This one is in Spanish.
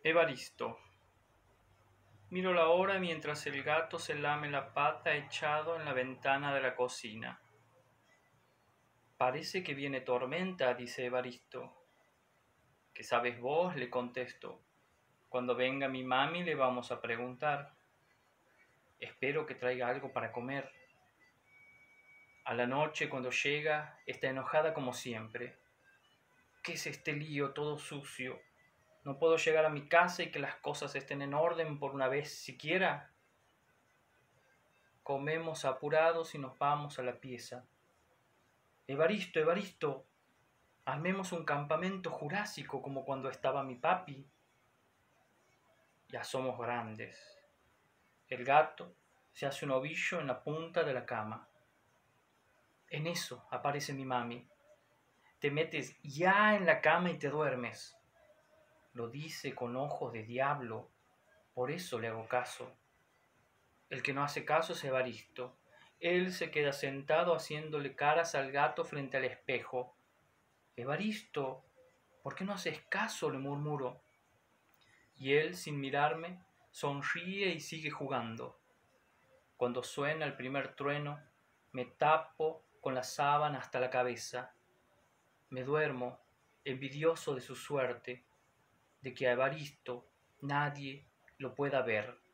Evaristo. Miro la hora mientras el gato se lame la pata echado en la ventana de la cocina. Parece que viene tormenta, dice Evaristo. ¿Qué sabes vos?, le contesto. Cuando venga mi mami le vamos a preguntar. Espero que traiga algo para comer. A la noche, cuando llega, está enojada como siempre. ¿Qué es este lío todo sucio? ¿No puedo llegar a mi casa y que las cosas estén en orden por una vez siquiera? Comemos apurados y nos vamos a la pieza. Evaristo, Evaristo, armemos un campamento jurásico como cuando estaba mi papi. Ya somos grandes. El gato se hace un ovillo en la punta de la cama. En eso aparece mi mami. Te metes ya en la cama y te duermes. Lo dice con ojos de diablo, por eso le hago caso. El que no hace caso es Evaristo. Él se queda sentado haciéndole caras al gato frente al espejo. Evaristo, ¿por qué no haces caso?, le murmuro. Y él, sin mirarme, sonríe y sigue jugando. Cuando suena el primer trueno, me tapo con la sábana hasta la cabeza. Me duermo, envidioso de su suerte, de que a Evaristo nadie lo pueda ver.